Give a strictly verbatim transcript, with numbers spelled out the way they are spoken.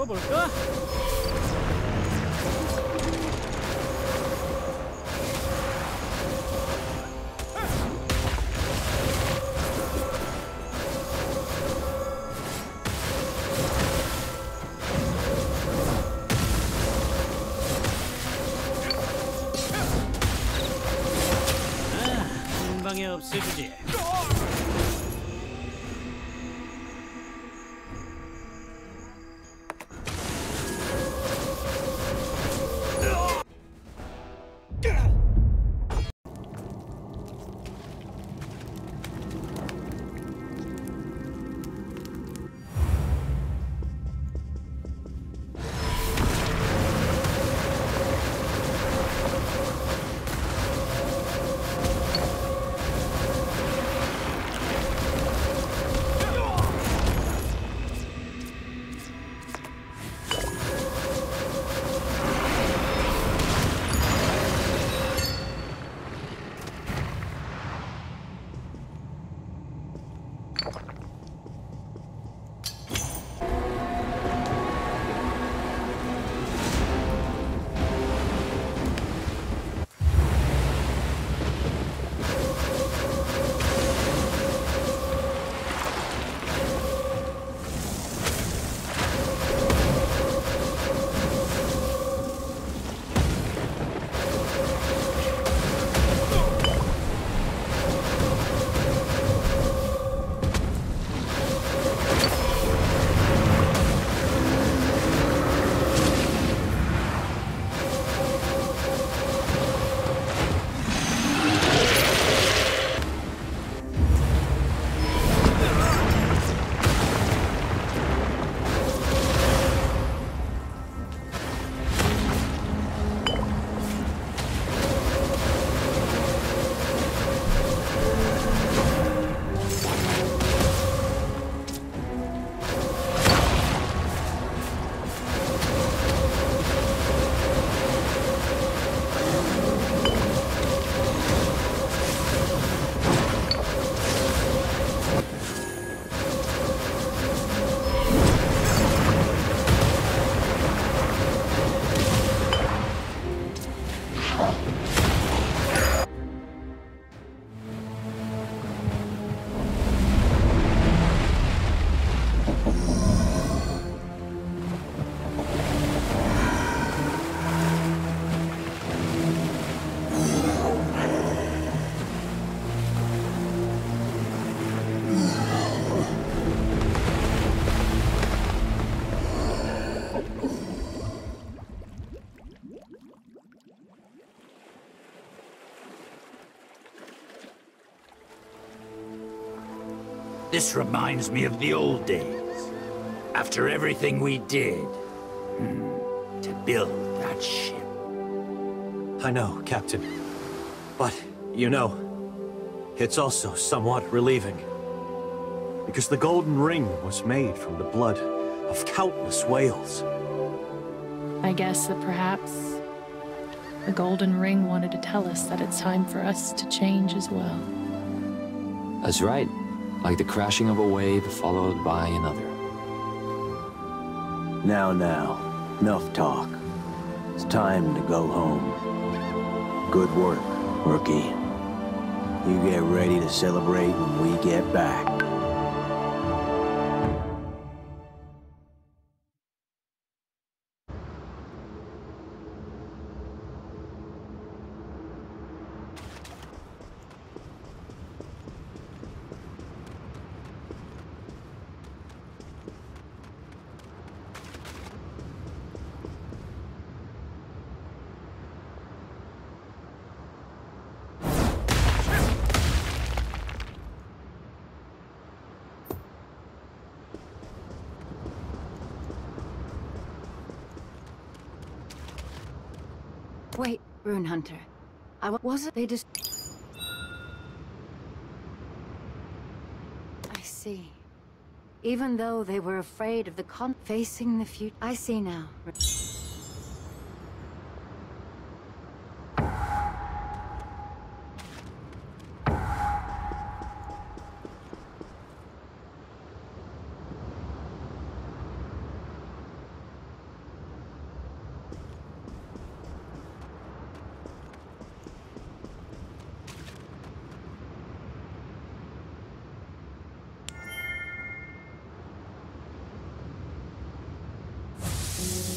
풀어볼까? 방에 없애주지. This reminds me of the old days. After everything we did, hmm, to build that ship. I know, Captain. But, you know, it's also somewhat relieving. Because the Golden Ring was made from the blood of countless whales. I guess that perhaps the Golden Ring wanted to tell us that it's time for us to change as well. That's right. Like the crashing of a wave followed by another. Now, now. Enough talk. It's time to go home. Good work, rookie. You get ready to celebrate when we get back. Wait, Rune Hunter. I wa- wasn't they just... I see. Even though they were afraid of the con- facing the future. I see now. Undecember.